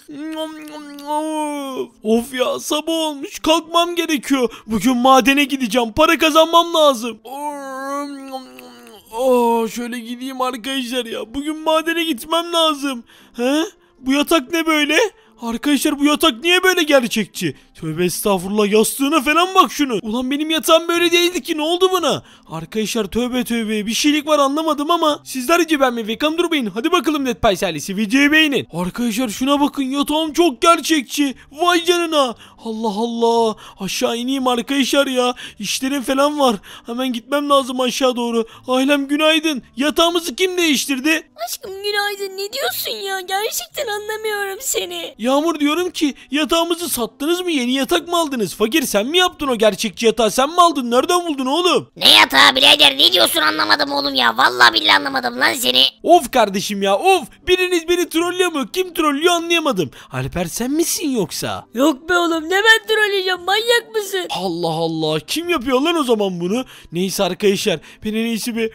Of ya, sabah olmuş, kalkmam gerekiyor. Bugün madene gideceğim, para kazanmam lazım. Şöyle gideyim arkadaşlar ya. Bugün madene gitmem lazım. He? Bu yatak ne böyle? Arkadaşlar bu yatak niye böyle gerçekçi? Tövbe estağfurullah, yastığına falan bak şunu. Ulan benim yatağım böyle değildi ki, ne oldu buna? Arkadaşlar tövbe tövbe, bir şeylik var anlamadım ama sizlerce ben mi Vekan durmayın. Hadi bakalım Dead Pies ailesi, videoyu beğenin. Arkadaşlar şuna bakın, yatağım çok gerçekçi. Vay canına. Allah Allah. Aşağı ineyim arkadaşlar ya. İşlerim falan var. Hemen gitmem lazım aşağı doğru. Ailem günaydın. Yatağımızı kim değiştirdi? Aşkım günaydın, ne diyorsun ya? Gerçekten anlamıyorum seni. Yağmur, diyorum ki yatağımızı sattınız mı? Yeni yatak mı aldınız? Fakir, sen mi yaptın o gerçekçi yatağı? Sen mi aldın? Nereden buldun oğlum? Ne yatağı birader, ne diyorsun anlamadım oğlum ya. Vallahi billahi anlamadım lan seni. Of kardeşim ya, of. Biriniz beni trollüyor mu? Kim trollüyor anlayamadım. Alper, sen misin yoksa? Yok be oğlum, ne ben trolleyeceğim, manyak mısın? Allah Allah, kim yapıyor lan o zaman bunu? Neyse arkadaşlar, ben en iyisi bir...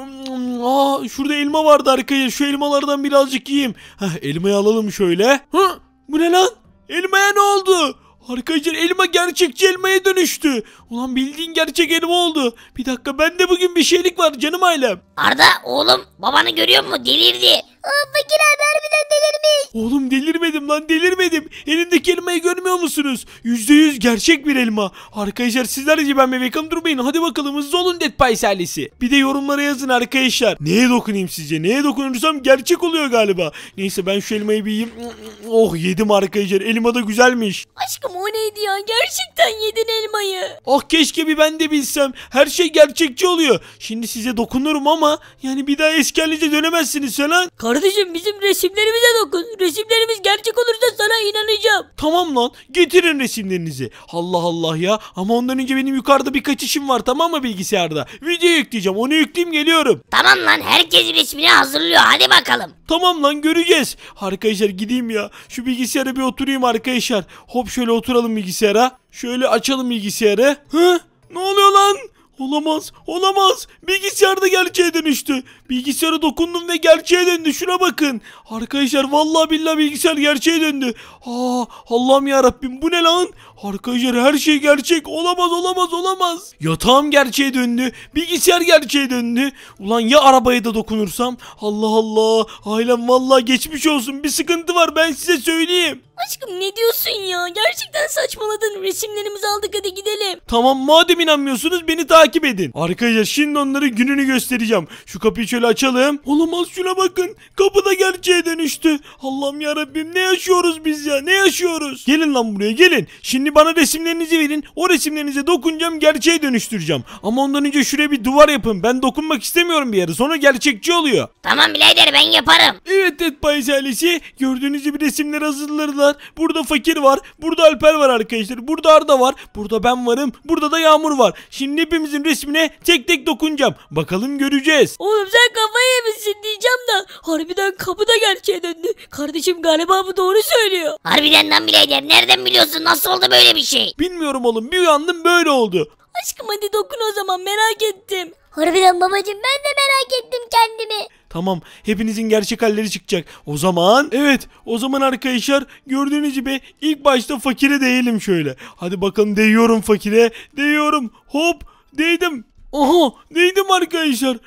şurada elma vardı arkadaşlar, şu elmalardan birazcık yiyeyim. Elmayı alalım şöyle. Bu ne lan? Elmaya ne oldu? Arkadaşlar elma gerçekçi elmaya dönüştü. Ulan bildiğin gerçek elma oldu. Bir dakika, bende bugün bir şeylik var canım ailem. Arda oğlum, babanı görüyor musun? Delirdi. Fakir abi harbiden delirmiş. Oğlum delirmedim lan, delirmedim. Elimdeki elmayı görmüyor musunuz? %100 gerçek bir elma. Arkadaşlar sizlerce ben Vekan durmayın. Hadi bakalım, hızlı olun Dead Pies ailesi. Bir de yorumlara yazın arkadaşlar. Neye dokunayım sizce? Neye dokunursam gerçek oluyor galiba. Neyse ben şu elmayı bir yiyeyim. Oh, yedim arkadaşlar. Elma da güzelmiş. Aşkım o neydi ya? Gerçekten yedin elmayı. Ah, keşke bir ben de bilsem. Her şey gerçekçi oluyor. Şimdi size dokunurum ama yani bir daha eski halinize dönemezsiniz falan. Kardeşim bizim resimlerimize dokun. Resimlerimiz gerçek olursa sana inanacağım. Tamam lan, getirin resimlerinizi. Allah Allah ya, ama ondan önce benim yukarıda birkaç işim var, tamam mı, bilgisayarda? Video yükleyeceğim, onu yükleyeyim geliyorum. Tamam lan, herkes resmini hazırlıyor, hadi bakalım. Tamam lan, göreceğiz. Arkadaşlar gideyim ya, şu bilgisayara bir oturayım arkadaşlar. Hop, şöyle oturalım bilgisayara. Şöyle açalım bilgisayarı. Ne oluyor lan? Olamaz, olamaz. Bilgisayar da gerçeğe dönüştü. Bilgisayara dokundum ve gerçeğe döndü. Şuna bakın. Arkadaşlar vallahi billahi bilgisayar gerçeğe döndü. Allah'ım ya Rabbim, bu ne lan? Arkadaşlar her şey gerçek. Olamaz, olamaz, olamaz. Yatağım gerçeğe döndü. Bilgisayar gerçeğe döndü. Ulan ya arabaya da dokunursam? Allah Allah. Ailem vallahi geçmiş olsun. Bir sıkıntı var, ben size söyleyeyim. Aşkım ne diyorsun ya? Gerçekten saçmaladın. Resimlerimizi aldık, hadi gidelim. Tamam, madem inanmıyorsunuz beni takip edin. Arkadaşlar şimdi onların gününü göstereceğim. Şu kapıyı şöyle açalım. Olamaz, şuna bakın. Kapı da gerçeğe dönüştü. Allah'ım yarabbim, ne yaşıyoruz biz ya? Ne yaşıyoruz? Gelin lan buraya, gelin. Şimdi bana resimlerinizi verin. O resimlerinize dokunacağım, gerçeğe dönüştüreceğim. Ama ondan önce şuraya bir duvar yapın. Ben dokunmak istemiyorum bir yere. Sonra gerçekçi oluyor. Tamam birader, ben yaparım. Evet Dead Pies ailesi, gördüğünüz gibi resimler hazırladılar. Burada Fakir var, burada Alper var arkadaşlar, burada Arda var, burada ben varım, burada da Yağmur var. Şimdi hepimizin resmine tek tek dokunacağım. Bakalım, göreceğiz. Oğlum sen kafayı yemişsin diyeceğim de harbiden kapı da gerçeğe döndü. Kardeşim galiba bu doğru söylüyor. Harbiden lan birader, nereden biliyorsun? Nasıl oldu böyle bir şey? Bilmiyorum oğlum, bir uyandım böyle oldu. Aşkım hadi dokun o zaman, merak ettim. Harbiden babacığım, ben de merak ettim kendimi. Tamam, hepinizin gerçek halleri çıkacak. O zaman o zaman arkadaşlar gördüğünüz gibi ilk başta Fakir'e değelim şöyle. Hadi bakalım, değiyorum Fakir'e. Değiyorum. Hop, değdim. Aha, değdim arkadaşlar.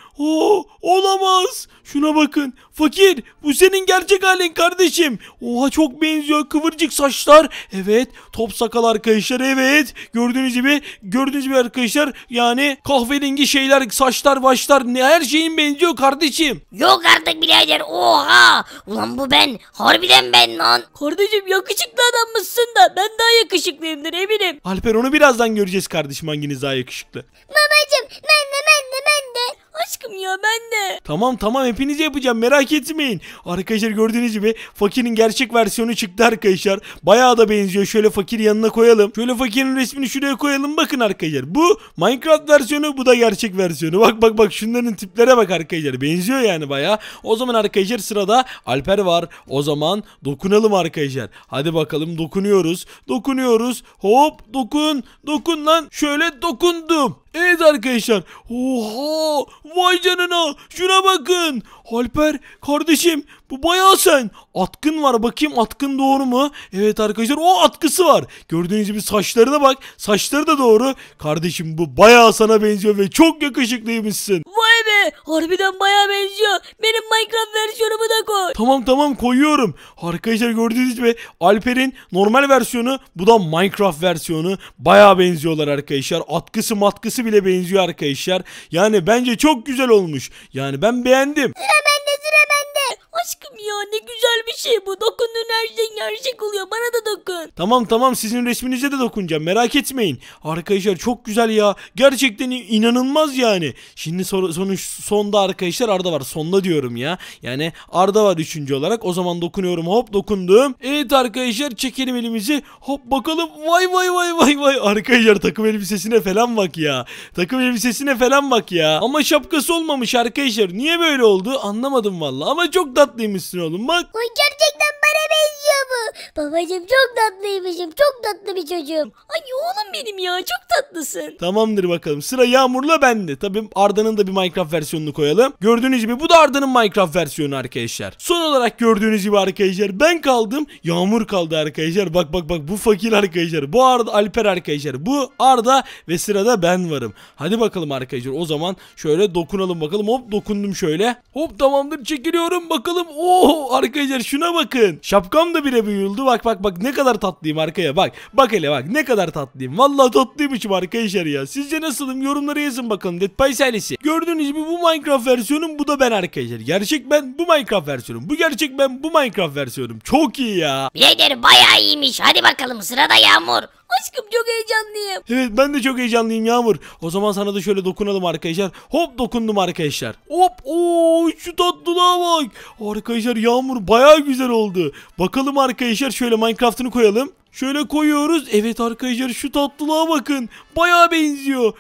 Olamaz. Şuna bakın. Fakir, bu senin gerçek halin kardeşim. Oha, çok benziyor. Kıvırcık saçlar. Evet. Top sakal arkadaşlar. Evet. Gördüğünüz gibi arkadaşlar. Yani kahverengi şeyler, saçlar, başlar. Her şeyin benziyor kardeşim. Yok artık birader, oha. Ulan bu ben. Harbiden ben lan. Kardeşim yakışıklı adammışsın da ben daha yakışıklıyımdır eminim. Alper, onu birazdan göreceğiz kardeşim, hanginiz daha yakışıklı. Babacığım ben de. Aşkım ya ben de. Tamam, hepinizi yapacağım, merak etmeyin. Arkadaşlar gördüğünüz gibi Fakir'in gerçek versiyonu çıktı arkadaşlar. Bayağı da benziyor. Şöyle Fakir'i yanına koyalım. Şöyle Fakir'in resmini şuraya koyalım. Bakın arkadaşlar, bu Minecraft versiyonu, bu da gerçek versiyonu. Bak şunların tiplere bak arkadaşlar. Benziyor yani bayağı. O zaman arkadaşlar sırada Alper var. O zaman dokunalım arkadaşlar. Hadi bakalım, dokunuyoruz. Hop, dokun lan. Şöyle dokundum. Evet arkadaşlar. Oha, vay canına, şuna bakın. Alper kardeşim bu bayağı sen. Atkın var, bakayım atkın doğru mu? Evet arkadaşlar, o atkısı var. Gördüğünüz gibi saçlarına bak. Saçları da doğru. Kardeşim bu bayağı sana benziyor ve çok yakışıklıymışsın. Vay be, harbiden baya benziyor. Benim Minecraft versiyonumu da koy. Tamam koyuyorum. Arkadaşlar gördüğünüz gibi Alper'in normal versiyonu, bu da Minecraft versiyonu. Bayağı benziyorlar arkadaşlar. Atkısı matkısı bile benziyor arkadaşlar. Yani bence çok güzel olmuş. Yani ben beğendim. Sıra bende. Aşkım ya, ne güzel bir şey bu. Dokunduğun her şey gerçek oluyor. Bana da dokun. Tamam sizin resminize de dokunacağım, merak etmeyin. Arkadaşlar çok güzel ya. Gerçekten inanılmaz yani. Şimdi sonda arkadaşlar Arda var. Sonda diyorum ya. Yani Arda var 3. olarak. O zaman dokunuyorum. Hop dokundum. Evet arkadaşlar çekelim elimizi. Hop bakalım. Vay. Arkadaşlar takım elbisesine falan bak ya. Takım elbisesine falan bak ya. Ama şapkası olmamış arkadaşlar. Niye böyle oldu anlamadım vallahi. Ama çok tatlıymışsın oğlum bak. Oy gerçekten bana benziyor bu. Babacım çok tatlıymışım. Çok tatlı bir çocuğum. Ay oğlum benim ya, çok tatlısın. Tamamdır bakalım. Sıra Yağmur'la bende. Tabii Arda'nın da bir Minecraft versiyonunu koyalım. Gördüğünüz gibi bu da Arda'nın Minecraft versiyonu arkadaşlar. Son olarak gördüğünüz gibi arkadaşlar ben kaldım. Yağmur kaldı arkadaşlar. Bak bu fakir arkadaşlar. Bu Arda, Alper arkadaşlar. Bu Arda ve sırada ben varım. Hadi bakalım arkadaşlar. O zaman şöyle dokunalım bakalım. Hop dokundum şöyle. Hop tamamdır, çekiliyorum bakalım. Oo arkadaşlar şuna bakın. Şapkam da bile büyüldü. Bak ne kadar tatlıyım arkaya. Bak hele bak ne kadar tatlıyım. Vallahi tatlıymışım arkadaşlar ya. Sizce nasılım? Yorumlara yazın bakalım. Dead by Silence'i. Gördüğünüz gibi bu Minecraft versiyonum, bu da ben arkadaşlar. Gerçek ben, bu Minecraft versiyonum. Bu gerçek ben, bu Minecraft versiyonum. Çok iyi ya. Birader bayağı iyiymiş. Hadi bakalım sırada Yağmur. Aşkım çok heyecanlıyım. Evet ben de çok heyecanlıyım Yağmur. O zaman sana da şöyle dokunalım arkadaşlar. Hop dokundum arkadaşlar. Hop şu tatlılığa bak. Arkadaşlar Yağmur bayağı güzel oldu. Bakalım arkadaşlar şöyle Minecraft'ını koyalım. Şöyle koyuyoruz. Evet arkadaşlar şu tatlılığa bakın. Bayağı benziyor.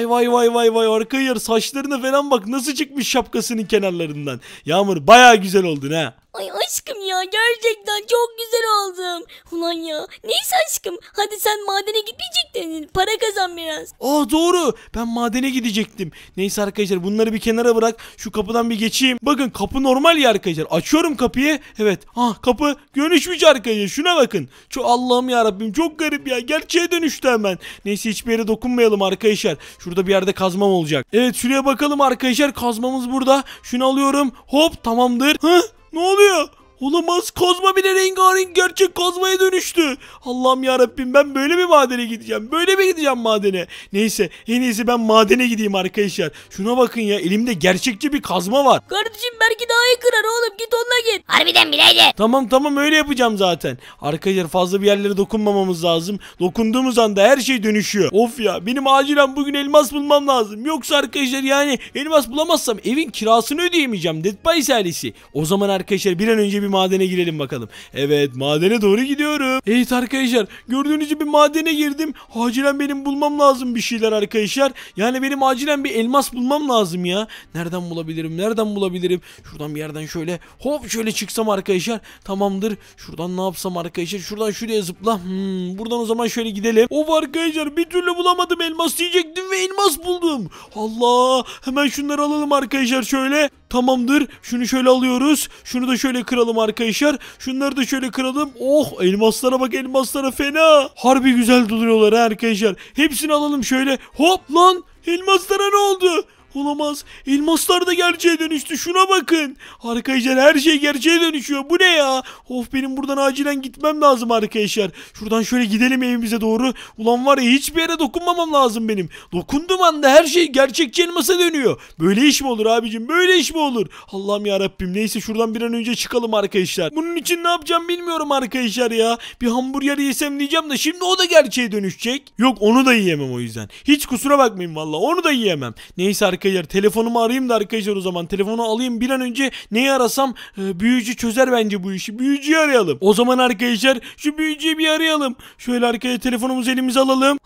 Vay arkadaşlar saçlarına falan bak nasıl çıkmış şapkasının kenarlarından. Yağmur bayağı güzel oldun ha. Ay aşkım ya, gerçekten çok güzel oldum. Ulan ya, neyse aşkım, hadi sen madene gitmeyecektin. Para kazan biraz. Doğru. Ben madene gidecektim. Neyse arkadaşlar bunları bir kenara bırak. Şu kapıdan bir geçeyim. Bakın kapı normal ya arkadaşlar. Açıyorum kapıyı. Evet. Kapı dönüşmüş arkadaşlar. Şuna bakın. Allah'ım ya Rabbim çok garip ya. Gerçeğe dönüştü hemen. Neyse hiçbir yere dokunmayalım arkadaşlar. Şurada bir yerde kazmam olacak. Evet şuraya bakalım arkadaşlar. Kazmamız burada. Şunu alıyorum. Hop tamamdır. Ne oluyor? Olamaz, kazma bile rengarenk gerçek kazmaya dönüştü. Allah'ım yarabbim, ben böyle mi madene gideceğim? Böyle mi gideceğim madene? Neyse en iyisi ben madene gideyim arkadaşlar. Şuna bakın ya, elimde gerçekçi bir kazma var. Kardeşim belki daha iyi kırar oğlum, git onunla git. Harbiden birader. Tamam öyle yapacağım zaten. Arkadaşlar fazla bir yerlere dokunmamamız lazım. Dokunduğumuz anda her şey dönüşüyor. Of ya, benim acilen bugün elmas bulmam lazım. Yoksa arkadaşlar yani elmas bulamazsam evin kirasını ödeyemeyeceğim. Dead by Silence'i. O zaman arkadaşlar bir an önce bir madene girelim bakalım. Evet madene doğru gidiyorum. Evet arkadaşlar gördüğünüz gibi madene girdim. Acilen benim bulmam lazım bir şeyler arkadaşlar. Yani benim acilen bir elmas bulmam lazım ya. Nereden bulabilirim? Şuradan bir yerden şöyle hop şöyle çıksam arkadaşlar. Tamamdır. Şuradan ne yapsam arkadaşlar? Şuradan şuraya zıpla. Buradan o zaman şöyle gidelim. Of arkadaşlar bir türlü bulamadım, elmas diyecektim ve elmas buldum. Allah, hemen şunları alalım arkadaşlar şöyle. Tamamdır. Şunu şöyle alıyoruz. Şunu da şöyle kıralım arkadaşlar. Şunları da şöyle kıralım. Oh elmaslara bak, elmaslara fena. Harbi güzel duruyorlar ha arkadaşlar. Hepsini alalım şöyle. Hop lan, elmaslara ne oldu? Olamaz. Elmaslar da gerçeğe dönüştü. Şuna bakın. Arkadaşlar her şey gerçeğe dönüşüyor. Bu ne ya? Of, benim buradan acilen gitmem lazım arkadaşlar. Şuradan şöyle gidelim evimize doğru. Ulan var ya, hiçbir yere dokunmamam lazım benim. Dokunduğum anda her şey gerçekçi elmasa dönüyor. Böyle iş mi olur abicim? Böyle iş mi olur? Allah'ım yarabbim. Neyse şuradan bir an önce çıkalım arkadaşlar. Bunun için ne yapacağım bilmiyorum arkadaşlar ya. Bir hamburger yesem diyeceğim de şimdi o da gerçeğe dönüşecek. Yok, onu da yiyemem o yüzden. Hiç kusura bakmayın valla. Onu da yiyemem. Neyse arkadaşlar, telefonumu arayayım da arkadaşlar o zaman. Telefonu alayım bir an önce, neyi arasam büyücü çözer bence bu işi. Büyücüyü arayalım. O zaman arkadaşlar şu büyücüyü bir arayalım. Şöyle arkaya telefonumuzu elimize alalım.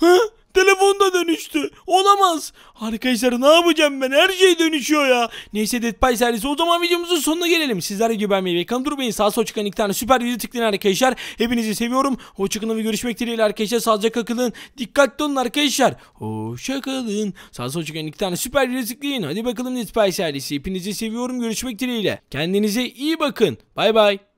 Telefon da dönüştü. Olamaz. Arkadaşlar ne yapacağım ben? Her şey dönüşüyor ya. Neyse Dead Pies ailesi, o zaman videomuzun sonuna gelelim. Sizler gibi beğenmeyi ve kanalı durmayın. Sağ sol çıkan iki tane süper video tıklayın arkadaşlar. Hepinizi seviyorum. Hoşçakalın ve görüşmek dileğiyle arkadaşlar. Sağlıcakla kalın. Dikkatli olun arkadaşlar. Hoşçakalın. Sağ sol çıkan iki tane süper video tıklayın. Hadi bakalım Dead Pies ailesi. Hepinizi seviyorum. Görüşmek dileğiyle. Kendinize iyi bakın. Bay bay.